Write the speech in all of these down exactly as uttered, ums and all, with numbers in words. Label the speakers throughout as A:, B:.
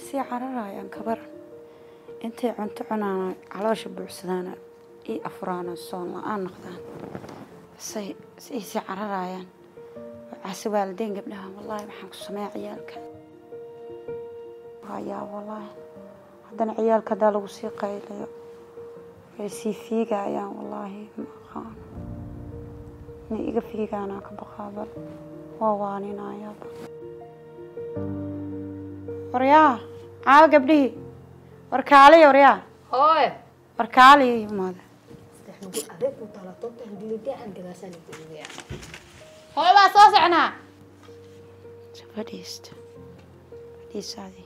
A: سي عررايان كبر انت عنت عنا علاش بوحسدانا اي افرانا صون لا نقدان سي سي سي عررايان عسى والدين قبلها والله ما حنك سماع عيالك هيا والله هذا عيالك دا لو سي قيليو سي فيقايان والله ما خان ني iga fiigana ka baqaabal waa waaninaya waryaa aa gabdhihi warkaali waryaa
B: hooy
A: warkaali maada
B: saxmugu adeeg ku talato tandiga aan gadaashan diiday hooy waa soo socnaa
A: fadhiist fadhiisaadi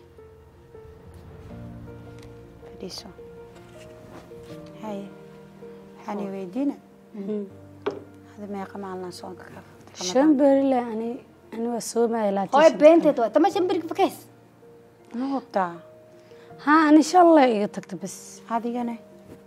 A: fadhiiso hay hani weydiina هذا ما يقام على صوتك
C: شنبري لا يعني أنا وسوما لا
B: هاي بنتي تو تما شنبري بكيس
A: نقطة
C: ها أنا إن شاء الله يتكتب بس
A: هذه أنا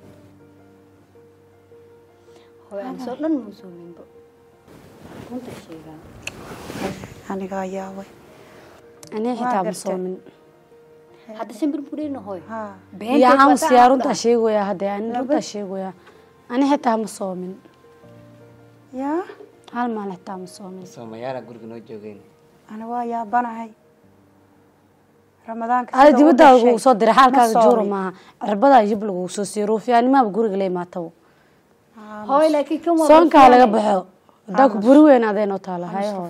B: هو أنا صرنا المسلمين بق كنت شيئا
A: أنا قايا وي
C: أنا حتى مسلمين
B: هذا شنبري بورينا هاي
A: ها
C: يا عم سيارون تشيء ويا هذا يعني تشيء ويا أنا حتى مسلمين
A: يا
C: هل ما لحتى مسلمين
D: سوميانا قولك نوجوين
A: أنا ويا بناهي رمضان
C: هذا دي بده وصدر حالك جور ما عربدا يجيب له وسوسيروف يعني ما بقولك لي ما تو
B: هاي لكن كم
C: صونك على بحو داك بروين هذا نوتالا هاي هو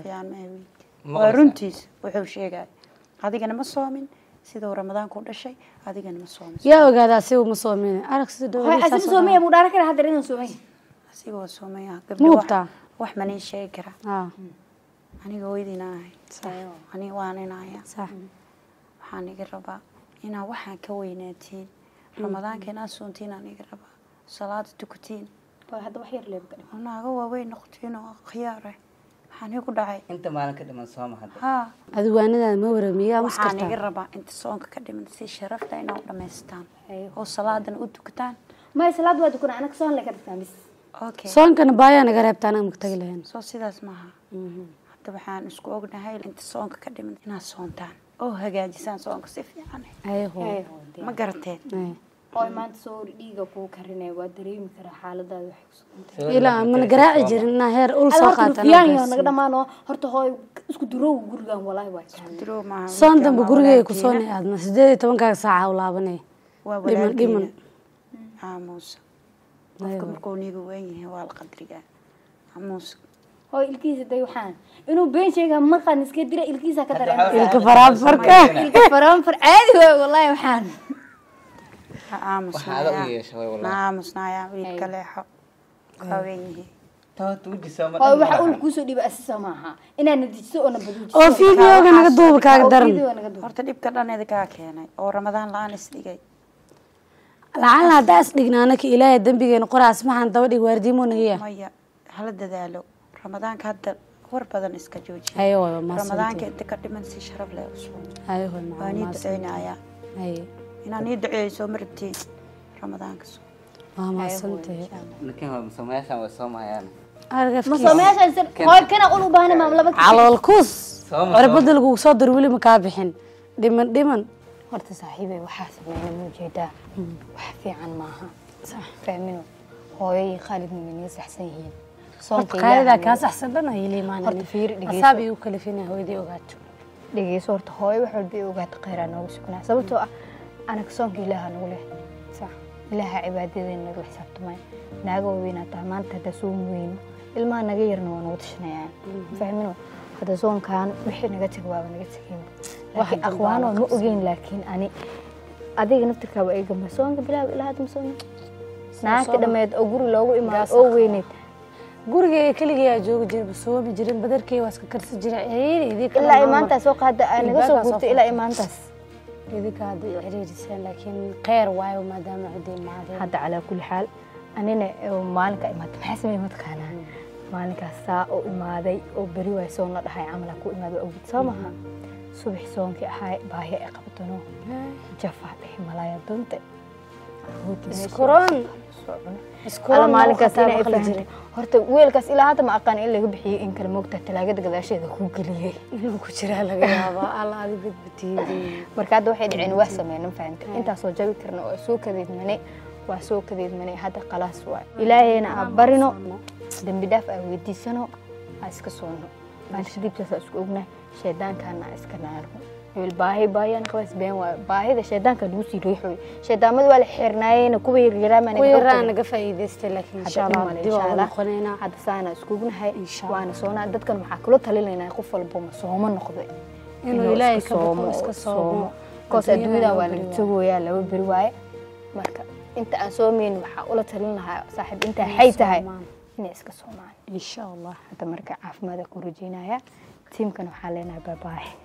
A: ورنتيس وحو شيغاي adigana ma soomin sidoo Ramadan ku dhashay adigana ma soomin
C: yaa ogaada si uu ma soomin arag sidoo
B: هاي أسمع سومية مدارك كده هذا رينا سومية
A: asigoo soomaya
C: Muubta.
A: wax ma nin sheegi kara
C: ah
A: aniga weydinahay aniga waan inaya
C: sax
A: waxaan iga rabaa inaa waxaan ka weynaatiin ramadaanka inaa soontiin aan iga rabaa salaad tukatiin
B: هذا وحير ليه بقى
A: anaaga waaweyn noqotiin oo khiyaar ah waxaan igu dhacay
D: انت مالك دمان سوما هذا
A: ha
C: adwaanada ma waramiyaa
A: waxaan iga
C: maskarta
A: rabaa inta soonka ka dhiman si sharafta inaa u dhameystaan oo salaadan u tukataan
B: ما يسلاد واد كنا أنا كسون لك بس
A: okay
C: soonkana baaya naga reebtaan aan magtagi lahayn
A: soo sidaas maaha hadda waxaan isku ognahay inta soonka ka dhiman inaa soontaan oo hagaajisaan soonka si fiican
C: ay hoo
A: ma garateen
B: هاي ما تصور ديجا كو كرني ودريم كره حالة ده وحكي
C: ilaa man garaaci jirin heer ul soo qaatan
B: يعني أنا قد ما أنا هرت هاي اسكو درو غرقان والله واي
A: diro maaha
C: soon dambe gurigay ku soo aadna sideed iyo toban saaca u laabanay
A: waa
C: dhiman dhiman
A: aamus qofka markuu niga weyn yahay waa la qadrigaa aamus
B: هاي الكيس ده يوحان إنه بين شيء ما قان نسكدر الكيس كتر
C: ilka faraab farka
B: الكفران فر عادي والله يوحان
A: aamus
D: هذا ويش هاي والله
A: aamusnaya wiilka leexo qaweyn yahay
D: تو توجي سوما
B: هاي وحقول كوسو دي بس سماها إن نديجسو أنا بدوج
C: oo fiidiyooga naga duuba kaaga daran
A: horta dhibka dhaneeda ka keenay oo Ramadan laan isdhigay
C: lacala hadaas dhignaana ka ilaahay dambigeena qoraas maxaan daba dhig waardiimo nagiya
A: maya hala dadaalo Ramadaanka hadda war badan iska joojiyo
C: ayo ma
A: Ramadaanka inta ka dhiman si sharaf leh u soo
C: ayo
A: waa ni duceynaya
C: ayo
A: inaan ni duceeyo marabtiin Ramadaanka soo
C: waa ma santay
D: لكن هو سوميانا وسوميانا
C: argaf
B: ما سمعش إنسان هاي كنا أقوله بهنا ما ملبك
C: calool kus
D: Sooma-
C: cirbada lagu soo dir wali ma ka bixin dhiman dhiman
B: horta saaxiibay waxaa sameeyay muujeedaa wax fiican maaha sax fahmino hooyay Khalid Muuminiin saxsan yihiin
C: soonka qaayada ka saxsan dana yiliimaan
B: horta fiir dhigeyso
C: asaabi uu kala fiinay hooyadii ogaato
B: dhigeyso horta hooyo wax walba ay ogaato khayra noogu sugnaa sababtoo ah anaga soonka ilaaha nagu leh sax ilaaha cibaadadeena nagu xisaabtamay naaga weynata maanta hada soo weyno ilmaha naga yarna waa nagu tashanayaan fahmino hada soonkaan wixii naga tagaaba naga tagayn wax aqwaan oo ma ogeyn laakiin ani adiga naftirka waa iga masoonka bilaab ilaa hadda masoon naagta dhameed oo guri loogu imaado oo weyneed
C: guriga kaliya jooga jiray soo ma jirin badarkay waa iska karsi jiray eeyadii kala
B: ilaa imaantaas oo qaada naga soo gurtay ilaa imaantaas
C: idinka hadda ciriiriseen laakiin qeyr waayo maadaama cidii maadeen
B: hadda calaa kulli xaal anina maalinka imaad maxay sameeyay madkaana maalinkaas saa oo imaaday oo bari way soo na dhahay amala ku imaado oo samaha subax soonkii ahay baahi ay qabatano jafa bixi malaya dunta
C: iskuroon
B: iskuroon maalinkaas inay fahantay horta weelkaas ilaa hadda ma aqaan in laga bixiyay in kala moogta talaagada gadaasheeda ku galiyay
C: inuu ku jira laga yaabo alla adi badbatiidii
B: marka hadda waxay dhiceen wax sameeyeen fahantay inta soo jabi karna oo soo kadeedmanay waa soo kadeedmanay hadda qalaas waa ilaahayna aan barino dambi dhaaf ay weydiisano iska soono maalinta dibtaas isku ognahay sheedaankaana iska naarno الباهي بايان خلاص بين باهي ده شيطان كان دوسي ريحوي شيطان ما ولا حرناين كوي ريرام انا
C: ويران قفايدست لكن ان شاء الله
B: ان شاء الله خلينا حد سانا اسكوغنahay وانا سونا dadkan waxa kula talinayna qof walba ma soomo noqday
C: inuu ilaahay ka baqo iska soomo
B: koos adduunyada waa la tagaya laba bari waaye marka inta aan soomeyn waxa ula talin lahaa saaxib inta hay tahay in iska soomaan
C: insha Allah
B: hada marka caafimaad ku rajeenaya teamkan waxa leenahay bye bye